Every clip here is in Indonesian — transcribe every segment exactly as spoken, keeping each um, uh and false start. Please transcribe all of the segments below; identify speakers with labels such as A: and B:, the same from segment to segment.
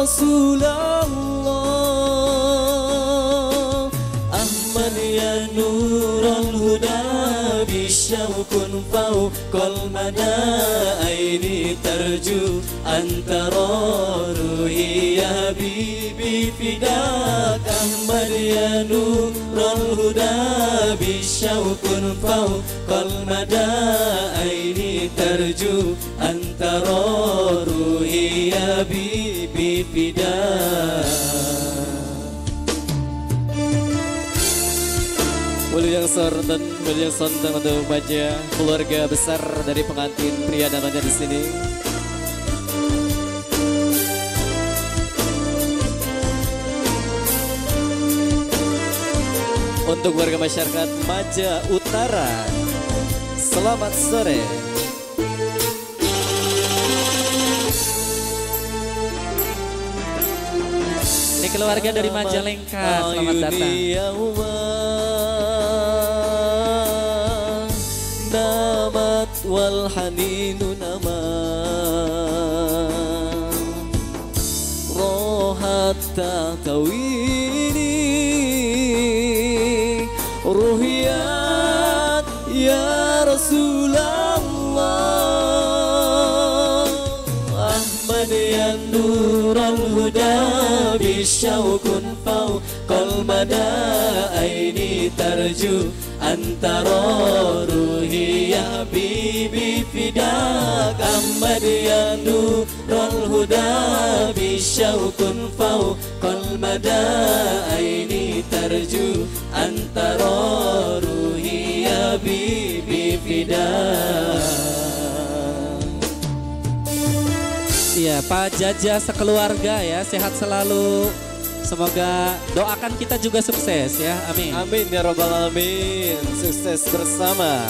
A: Rasulullah. Ahmad ya nurul huda, bisyaukun fauqal mada, aini tarju antara ruhi ya habibi fidak. Ahmad ya nurul huda, bisyaukun fauqal mada, aini tarju antara ruhi ya habibi fidak. Mulia yang santan, mulia yang santan untuk baca keluarga besar dari pengantin pria dan wanita di sini. Untuk warga masyarakat Maja Utara, selamat sore.
B: Ini keluarga dari Majalengka, selamat datang.
A: Namat wal haninu nama, rohat takawini, ruhiyat ya Rasulullah. Ahmad ya nurul huda, bisyaukun fauqal mada, aini tarju antara ruhi ya habibi fidak. Ahmad ya nurul huda, bisyaukun fauqal mada, aini tarju antara ruhi ya habibi fidak.
B: Iya, Pak Jaja sekeluarga ya, sehat selalu. Semoga doakan kita juga sukses ya, amin.
A: Amin ya robbal alamin, sukses bersama.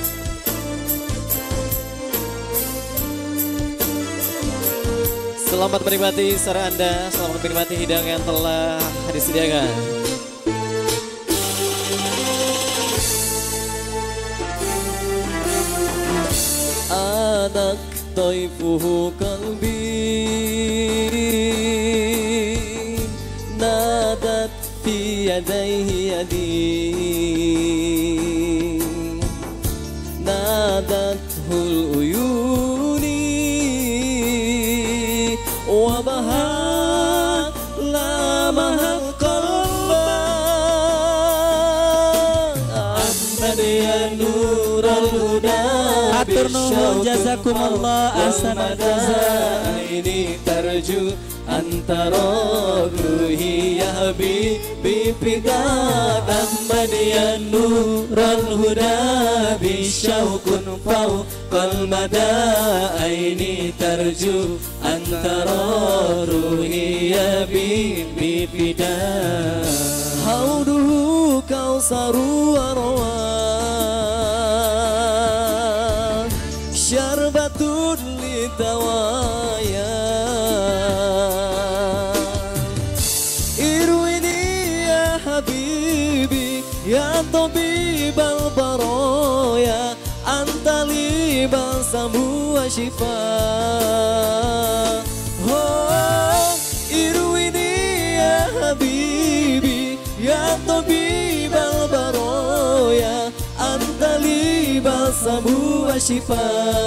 A: Selamat menikmati sore Anda, selamat menikmati hidangan yang telah disediakan. Anak taifuhu kalbi, nadat fi yadayhi yadi, nadathul uyuni, wa baha lamahal qalba. Ahmad ya nurul huda,
B: Atur nuhun jazakumullah ahsanal jazaa.
A: Ini tarju antara ruhi ya habibi fidak. Ahmad ya nurul huda, bisyaukun fauqal mada, aini tarju antara ruhi ya habibi fidak. Hauduhu kausaru arwah, syarbatun litawaya, irwini ya habibi ya tabibal baraya, anta li balsamu wa shifa. Oh, irwini ya habibi ya tabibal baraya, anta li balsamu wa shifa.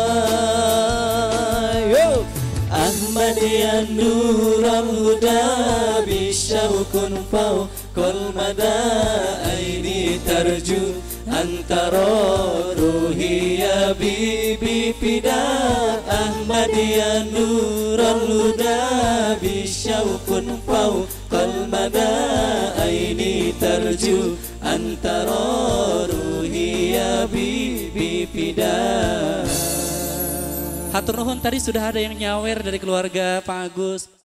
A: Yo, Ahmad ya nurul huda, bisyaukun fauqal mada, aini tarju antara ruhi ya habibi fidak. Ahmad ya nurul huda, bisyaukun fauqal mada, aini tarju antara ruhi ya habibi fidak.
B: Hatur nuhun, tadi sudah ada yang nyawer dari keluarga Pak Agus.